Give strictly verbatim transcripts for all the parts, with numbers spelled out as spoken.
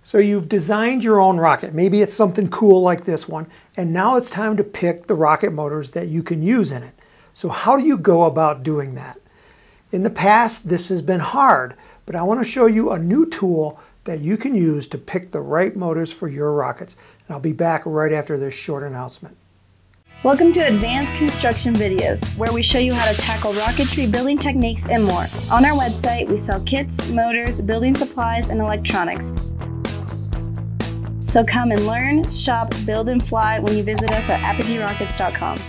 So you've designed your own rocket. Maybe it's something cool like this one, and now it's time to pick the rocket motors that you can use in it. So how do you go about doing that? In the past, this has been hard, but I want to show you a new tool that you can use to pick the right motors for your rockets. And I'll be back right after this short announcement. Welcome to Advanced Construction Videos, where we show you how to tackle rocketry building techniques and more. On our website, we sell kits, motors, building supplies, and electronics. So come and learn, shop, build, and fly when you visit us at apogee rockets dot com.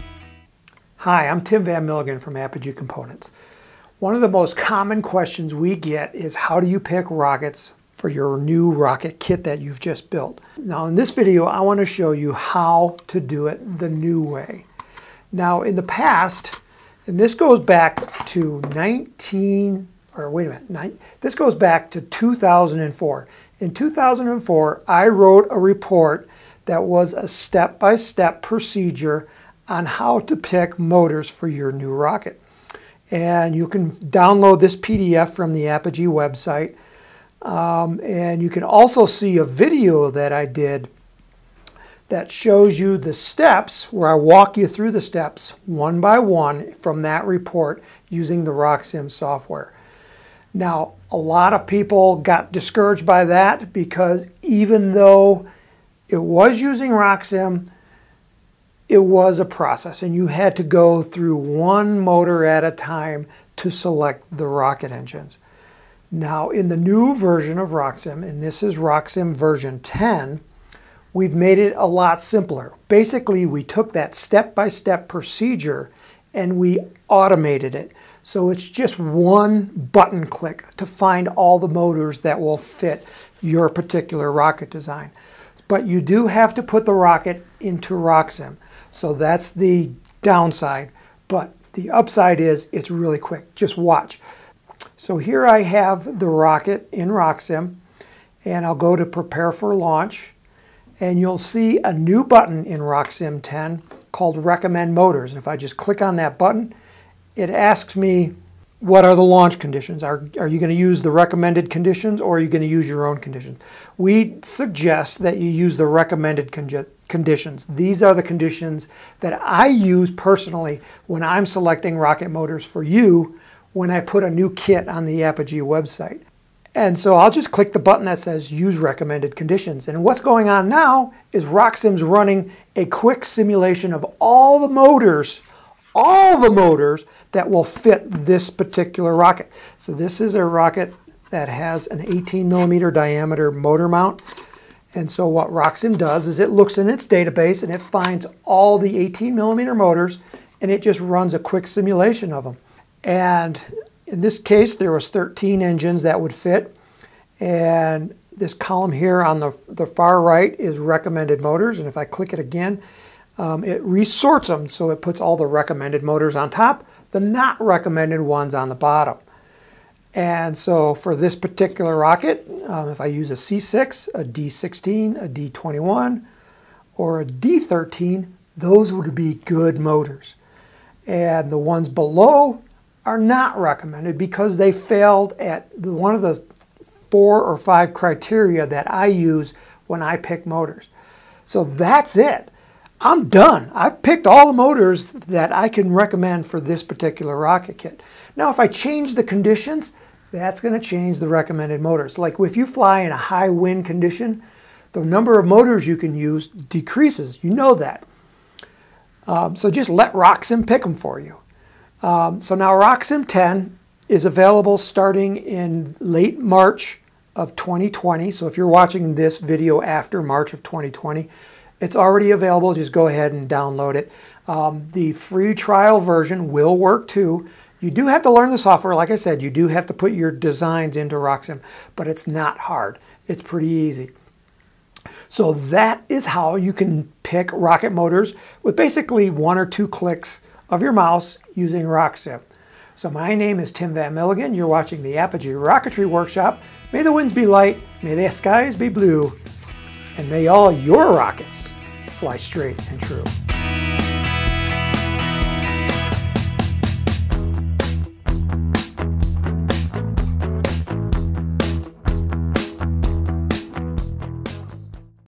Hi, I'm Tim Van Milligan from Apogee Components. One of the most common questions we get is how do you pick rockets for your new rocket kit that you've just built? Now in this video, I want to show you how to do it the new way. Now in the past, and this goes back to nineteen, or wait a minute, this goes back to two thousand four. In two thousand four, I wrote a report that was a step-by-step procedure on how to pick motors for your new rocket. And you can download this P D F from the Apogee website. Um, and you can also see a video that I did that shows you the steps, where I walk you through the steps one by one from that report using the Rocksim software. Now, a lot of people got discouraged by that because even though it was using Rocksim, it was a process and you had to go through one motor at a time to select the rocket engines. Now in the new version of Rocksim, and this is Rocksim version ten, we've made it a lot simpler. Basically, we took that step-by-step procedure and we automated it. So it's just one button click to find all the motors that will fit your particular rocket design. But you do have to put the rocket into Rocksim. So that's the downside. But the upside is it's really quick. Just watch. So here I have the rocket in Rocksim, and I'll go to Prepare for Launch, and you'll see a new button in Rocksim ten called Recommend Motors. And if I just click on that button, it asks me, what are the launch conditions? Are, are you going to use the recommended conditions, or are you going to use your own conditions? We suggest that you use the recommended con conditions. These are the conditions that I use personally when I'm selecting rocket motors for you when I put a new kit on the Apogee website. And so I'll just click the button that says Use Recommended Conditions. And what's going on now is Rocksim's running a quick simulation of all the motors, all the motors that will fit this particular rocket. So this is a rocket that has an eighteen millimeter diameter motor mount. And so what Rocksim does is it looks in its database and it finds all the eighteen millimeter motors and it just runs a quick simulation of them. And in this case, there was thirteen engines that would fit. And this column here on the, the far right is recommended motors. And if I click it again, um, it resorts them. So it puts all the recommended motors on top, the not recommended ones on the bottom. And so for this particular rocket, um, if I use a C six, a D sixteen, a D twenty-one, or a D thirteen, those would be good motors. And the ones below are not recommended because they failed at the, one of the four or five criteria that I use when I pick motors. So that's it. I'm done. I've picked all the motors that I can recommend for this particular rocket kit. Now if I change the conditions, that's going to change the recommended motors. Like if you fly in a high wind condition, the number of motors you can use decreases. You know that. Um, so just let Rocksim pick them for you. Um, so now Rocksim ten is available starting in late March of twenty twenty. So if you're watching this video after March of twenty twenty, it's already available. Just go ahead and download it. Um, the free trial version will work too. You do have to learn the software. Like I said, you do have to put your designs into Rocksim, but it's not hard. It's pretty easy. So that is how you can pick rocket motors with basically one or two clicks of your mouse using Rocksim. So my name is Tim Van Milligan. You're watching the Apogee Rocketry Workshop. May the winds be light, may the skies be blue, and may all your rockets fly straight and true.